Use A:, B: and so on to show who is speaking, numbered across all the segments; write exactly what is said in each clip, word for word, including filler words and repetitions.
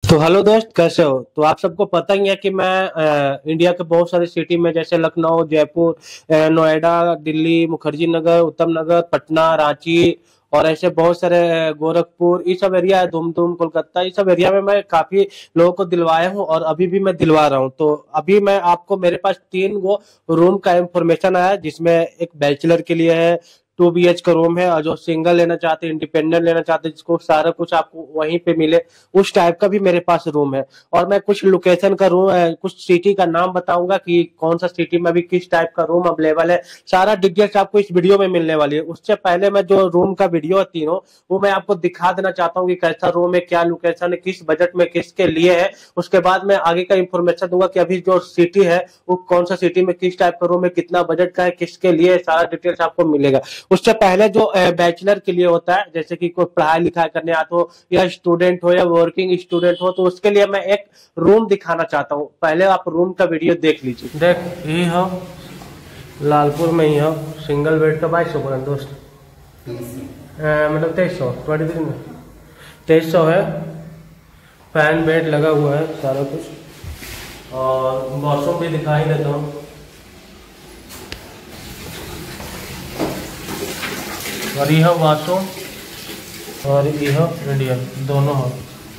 A: तो हेलो दोस्त, कैसे हो? तो आप सबको पता ही है कि मैं अ, इंडिया के बहुत सारे सिटी में जैसे लखनऊ, जयपुर, अ, नोएडा, दिल्ली, मुखर्जी नगर, उत्तम नगर, पटना, रांची और ऐसे बहुत सारे अ, गोरखपुर, ये सब एरिया है, धूमधूम, कोलकाता, ये सब एरिया में मैं काफी लोगों को दिलवाया हूँ और अभी भी मैं दिलवा रहा हूँ। तो अभी मैं आपको, मेरे पास तीन गो रूम का इंफॉर्मेशन आया, जिसमें एक बैचलर के लिए है, टू बी एच का रूम है, और जो सिंगल लेना चाहते हैं, इंडिपेंडेंट लेना चाहते हैं, जिसको सारा कुछ आपको वहीं पे मिले, उस टाइप का भी मेरे पास रूम है। और मैं कुछ लोकेशन का रूम, कुछ सिटी का नाम बताऊंगा कि कौन सा सिटी में अभी किस टाइप का रूम अवेलेबल है। सारा डिटेल्स आपको इस वीडियो में मिलने वाली है। उससे पहले मैं जो रूम का वीडियो है तीनों, वो मैं आपको दिखा देना चाहता हूँ कि कैसा रूम है, क्या लोकेशन है, किस बजट में किसके लिए है। उसके बाद मैं आगे का इंफॉर्मेशन दूंगा कि अभी जो सिटी है वो कौन सा सिटी में किस टाइप का रूम है, कितना बजट का है, किसके लिए है, सारा डिटेल्स आपको मिलेगा। उससे पहले जो बैचलर के लिए होता है, जैसे कि कोई पढ़ाई लिखाई करने आता हो या स्टूडेंट हो या वर्किंग स्टूडेंट हो, तो उसके लिए मैं एक रूम दिखाना चाहता हूँ। पहले आप रूम का वीडियो देख लीजिए। देख, ये हो लालपुर में ही हो, सिंगल बेड का बाईस सौ बोला दोस्त, अ, मतलब तेईस सौ ट्वेंटी थ्री में तेईस सौ है। फैन बेड लगा हुआ है सारा कुछ, और वॉशरूम भी दिखाई देता हूँ। और यह वॉशरूम और यह इंडियन दोनों हो।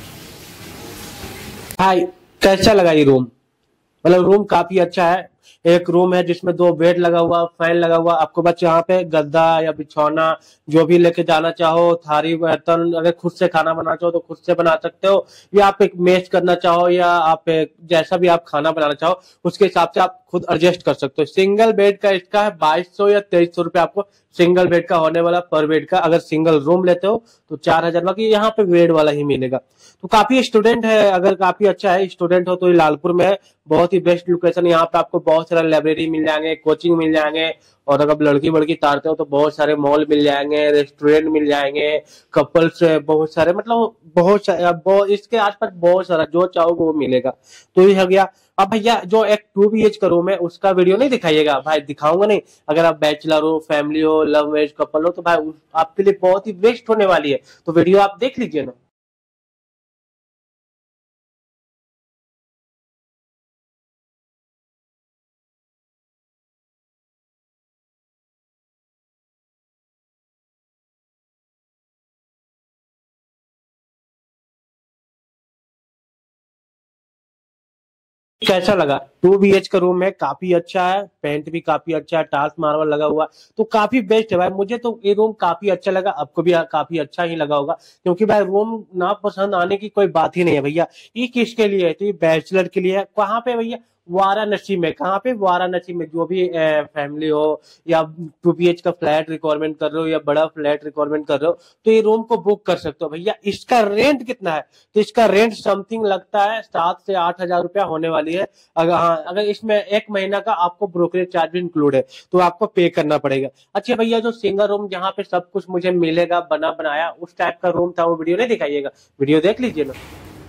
A: भाई, कैसा लगा ये रूम? मतलब रूम काफी अच्छा है। एक रूम है जिसमें दो बेड लगा हुआ, फैन लगा हुआ, आपको बस यहाँ पे गद्दा या बिछौना जो भी लेके जाना चाहो, थारी बर्तन, अगर खुद से खाना बनाना चाहो तो खुद से बना सकते हो, या आप एक मेस करना चाहो, या आप एक जैसा भी आप खाना बनाना चाहो उसके हिसाब से आप खुद एडजस्ट कर सकते हो। सिंगल बेड का इसका है बाईस सौ या तेईस सौ रुपये आपको सिंगल बेड का होने वाला पर बेड का। अगर सिंगल रूम लेते हो तो चार हजार, बाकी यहाँ पे बेड वाला ही मिलेगा। तो काफी स्टूडेंट है, अगर काफी अच्छा है, स्टूडेंट हो तो ये लालपुर में है, बहुत ही बेस्ट लोकेशन। यहाँ पे आपको बहुत सारा लाइब्रेरी मिल जाएंगे, कोचिंग मिल जाएंगे, और अगर लड़की वड़की तारते हो तो बहुत सारे मॉल मिल जाएंगे, रेस्टोरेंट मिल जाएंगे, कपल्स बहुत सारे, मतलब बहुत सारे, बहुत इसके आसपास बहुत सारा जो चाहोगे वो मिलेगा। तो ये हो गया। अब भैया, जो एक टू बी एच का रूम है उसका वीडियो नहीं दिखाइएगा भाई? दिखाऊंगा नहीं। अगर आप बैचलर हो, फैमिली हो, लव मैरिज कपल हो, तो भाई उस- आपके लिए बहुत ही बेस्ट होने वाली है। तो वीडियो आप देख लीजिए ना। कैसा लगा? टू बी एच का रूम है, काफी अच्छा है, पेंट भी काफी अच्छा है, टाइल्स मार्बल लगा हुआ, तो काफी बेस्ट है भाई। मुझे तो ये रूम काफी अच्छा लगा, आपको भी काफी अच्छा ही लगा होगा, क्योंकि भाई रूम ना पसंद आने की कोई बात ही नहीं है भैया। ये किसके लिए है? तो ये बैचलर के लिए है। कहाँ पे भैया? वाराणसी में। कहाँ पे? वाराणसी में। जो भी फैमिली हो या टू बी एच का फ्लैट रिक्वायरमेंट कर रहे हो या बड़ा फ्लैट रिक्वायरमेंट कर रहे हो, तो ये रूम को बुक कर सकते हो भैया। इसका रेंट कितना है? तो इसका रेंट समथिंग लगता है सात से आठ हजार रुपया होने वाली है। अगर हाँ, अगर इसमें एक महीना का आपको ब्रोकरेज चार्ज भी इंक्लूड है तो आपको पे करना पड़ेगा। अच्छा भैया, जो सिंगल रूम जहाँ पे सब कुछ मुझे मिलेगा बना बनाया, उस टाइप का रूम था, वो वीडियो नहीं दिखाइएगा, वीडियो देख लीजिए ना।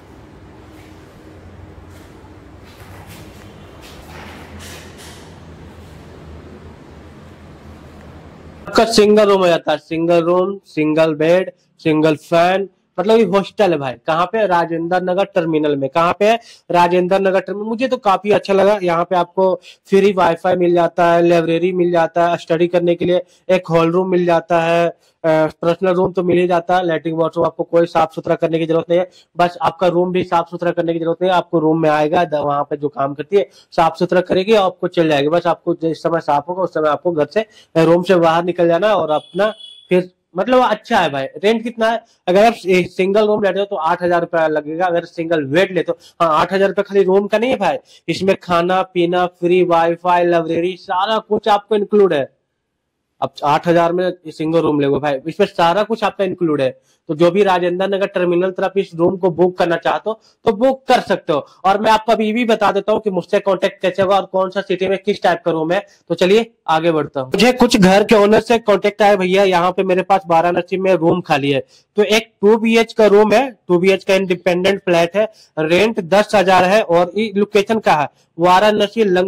A: आपका सिंगल रूम हो जाता है, single room, single bed, single fan, मतलब ये हॉस्टल है भाई। कहाँ पे? राजेंद्र नगर टर्मिनल में। कहाँ पे है? राजेंद्र नगर टर्मिनल। मुझे तो काफी अच्छा लगा। यहाँ पे आपको फ्री वाईफाई मिल जाता है, लाइब्रेरी मिल जाता है, स्टडी करने के लिए एक हॉल रूम मिल जाता है, पर्सनल रूम तो मिल ही जाता है, लेटरिन वॉशरूम, आपको कोई साफ सुथरा करने की जरूरत नहीं है। बस आपका रूम भी साफ सुथरा करने की जरूरत नहीं है, आपको रूम में आएगा, वहां पे जो काम करती है साफ सुथरा करेगी, आपको चल जाएगी। बस आपको जिस समय साफ होगा उस समय आपको घर से, रूम से बाहर निकल जाना और अपना फिर, मतलब अच्छा है भाई। रेंट कितना है? अगर आप सिंगल रूम लेते हो तो आठ हजार रुपया लगेगा। अगर सिंगल बेड लेते हो, हाँ, आठ हजार रुपया खाली रूम का नहीं है भाई, इसमें खाना पीना, फ्री वाईफाई, लाइब्रेरी, सारा कुछ आपको इंक्लूड है। अब आठ हजार में सिंगल रूम लेगो भाई, इसमें सारा कुछ आपका इंक्लूड है। तो जो भी राजेंद्र नगर टर्मिनल तरफ इस रूम को बुक करना चाहते हो तो बुक कर सकते हो। और मैं आपको अभी भी बता देता हूँ कि मुझसे कांटेक्ट कैसे होगा और कौन सा सिटी में किस टाइप का रूम है। तो चलिए आगे बढ़ता हूँ। मुझे कुछ घर के ओनर से कांटेक्ट आया भैया, यहाँ पे मेरे पास वाराणसी में रूम खाली है। तो एक टू बी एच का रूम है, टू बी एच का इंडिपेंडेंट फ्लैट है, रेंट दस हजार है, और ये लोकेशन का है वाराणसी लंका।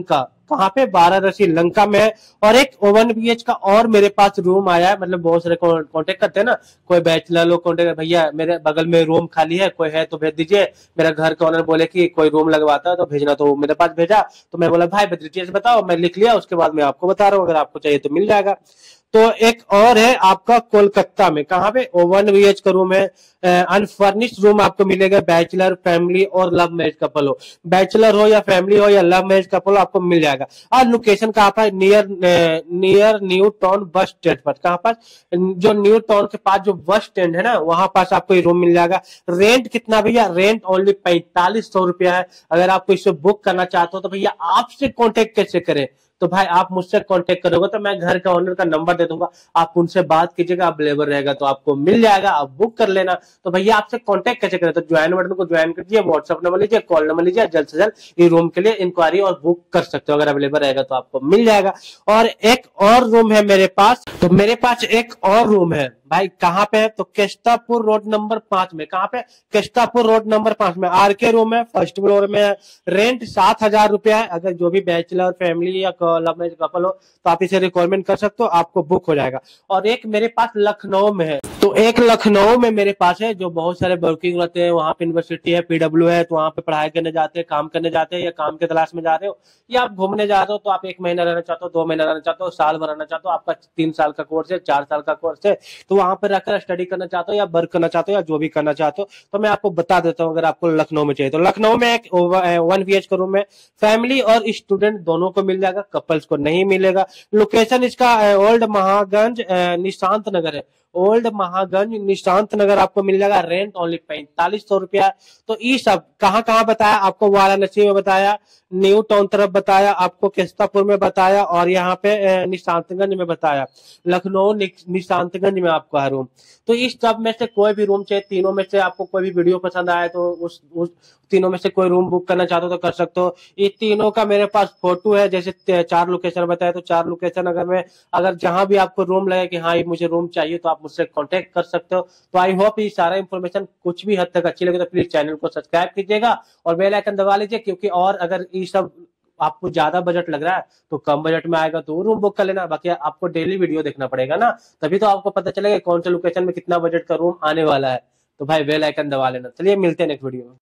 A: कहाँ पे, वाराणसी लंका में है। और एक वन बी एच का और मेरे पास रूम आया है, मतलब बहुत सारे कांटेक्ट करते हैं ना, कोई बैचलर लोग कांटेक्ट, भैया मेरे बगल में रूम खाली है, कोई है तो भेज दीजिए। मेरा घर के ओनर बोले कि कोई रूम लगवाता है तो भेजना, तो मेरे पास भेजा। तो मैं बोला भाई डिटेल्स बताओ, मैं लिख लिया, उसके बाद मैं आपको बता रहा हूँ, अगर आपको चाहिए तो मिल जाएगा। तो एक और है आपका कोलकाता में, कहाँ पे, वन बी एच का रूम है, अनफर्निश्ड रूम आपको मिलेगा, बैचलर, फैमिली और लव मैरिज कपल हो, बैचलर हो या फैमिली हो या लव मैरिज कपल हो, आपको मिल जाएगा। और लोकेशन कहाँ पर, near near new town bus stand पर, कहाँ पास, जो न्यू टाउन के पास जो बस स्टैंड है ना, वहां पास आपको ये रूम मिल जाएगा। रेंट कितना भैया, रेंट ओनली पैंतालीस सौ रुपया है। अगर आपको इसे बुक करना चाहते हो तो भैया आपसे कॉन्टेक्ट कैसे करें, तो भाई आप मुझसे कांटेक्ट करोगे तो मैं घर का ओनर का नंबर दे दूंगा, आप उनसे बात कीजिएगा, अवेलेबल रहेगा तो आपको मिल जाएगा, आप बुक कर लेना। तो भैया आपसे कांटेक्ट कैसे करें, तो ज्वाइन बटन को ज्वाइन कीजिए, व्हाट्सएप नंबर लीजिए, कॉल नंबर लीजिए, जल्द से जल्द ये रूम के लिए इंक्वायरी और बुक कर सकते हो, अगर अवेलेबल रहेगा तो आपको मिल जाएगा। और एक और रूम है मेरे पास, तो मेरे पास एक और रूम है भाई, कहाँ पे है, तो केस्टापुर रोड नंबर पांच में, कहाँ पे, केस्टापुर रोड नंबर पांच में, आर के रूम है, फर्स्ट फ्लोर में है। रेंट सात हजार रुपया है। अगर जो भी बैचलर, फैमिली या लव मैरिज कपल हो तो आप इसे रिक्वायरमेंट कर सकते हो, आपको बुक हो जाएगा। और एक मेरे पास लखनऊ में है, तो एक लखनऊ में मेरे पास है, जो बहुत सारे वर्किंग रहते हैं, वहां पे यूनिवर्सिटी है, पी डब्ल्यू है, तो वहां पे पढ़ाई करने जाते हैं, काम करने जाते हैं, या काम के तलाश में जा रहे हो, या आप घूमने जा रहे हो, तो आप एक महीना रहना चाहते हो, दो महीना रहना चाहते हो, साल भर रहना चाहते हो, आपका तीन साल का कोर्स है, चार साल का कोर्स है, तो वहां पर रहकर स्टडी करना चाहते हो या वर्क करना चाहते हो या जो भी करना चाहते हो, तो मैं आपको बता देता हूँ। अगर आपको लखनऊ में चाहिए तो लखनऊ में एक वन बी एच का रूम है, फैमिली और स्टूडेंट दोनों को मिल जाएगा, कपल्स को नहीं मिलेगा। लोकेशन इसका ओल्ड महागंज निशांत नगर है, ओल्ड महागंज निशांत नगर आपको मिल जाएगा। रेंट ओनली पैंतालीस सौ रुपया। तो ये सब कहाँ कहाँ बताया आपको, वाराणसी में बताया, न्यू टाउन तरफ बताया, आपको केस्तापुर में बताया, और यहाँ पे निशांतगंज में बताया, लखनऊ निशांतगंज में आपको है रूम। तो इस सब में से कोई भी रूम चाहिए, तीनों में से आपको कोई भी वीडियो पसंद आए तो उस, उस तीनों में से कोई रूम बुक करना चाहते हो तो कर सकते हो। ये तीनों का मेरे पास फोटो है, जैसे चार लोकेशन बताया, तो चार लोकेशन अगर मैं अगर जहां भी आपको रूम लगे कि हाँ ये मुझे रूम चाहिए, तो आप मुझसे कांटेक्ट कर सकते हो। तो आई होप ये सारा इंफॉर्मेशन कुछ भी हद तक अच्छी लगे तो प्लीज चैनल को सब्सक्राइब कीजिएगा और बेल आइकन दबा लीजिए, क्योंकि और अगर ये सब आपको ज्यादा बजट लग रहा है तो कम बजट में आएगा तो रूम बुक कर लेना, बाकी आपको डेली वीडियो देखना पड़ेगा ना, तभी तो आपको पता चलेगा कौन से लोकेशन में कितना बजट का रूम आने वाला है। तो भाई बेल आइकन दबा लेना। चलिए मिलते हैं नेक्स्ट वीडियो में।